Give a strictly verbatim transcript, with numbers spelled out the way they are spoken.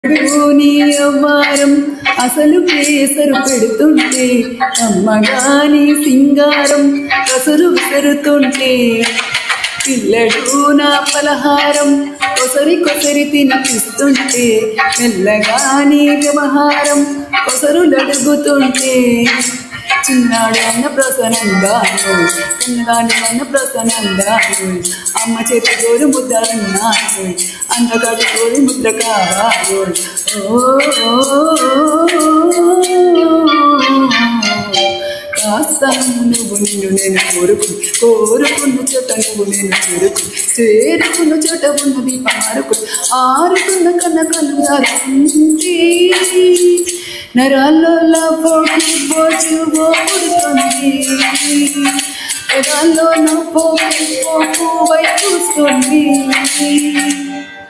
నీ అవ్వారం అసలు కేసరు పెడుతుంటే అమ్మగాని సింగారం కసురు విసరుతుంటే పిల్లడు నా పలహారం కొసరి కొసరి తినిపిస్తుంటే మెల్లగాని వ్యవహారం కొసరులడుగుతుంటే చిన్నాడు అన్న ప్రసనంగాను చిన్నదాని అన్న ప్రసనంగాను అమ్మ చేతి గోరు ముద్దన్నాను అందగాడి గోరు ముద్ర కావాలి కాస్తాను నువ్వు నిన్ను నేను కోరుకు కోరుకున్న చోట నువ్వు నేను చేరుకు చేరుకున్న చోట ఉన్నది పారుకు ఆరుకున్న కన్న కన్ను దారుకుంటే నరాల్లో పోకి పోచు పోడుతుంది పెదాల్లో నా పోకి పోకు వైపుస్తుంది